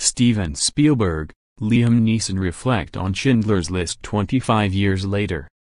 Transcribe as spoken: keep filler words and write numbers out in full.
Steven Spielberg, Liam Neeson reflect on Schindler's List twenty-five years later.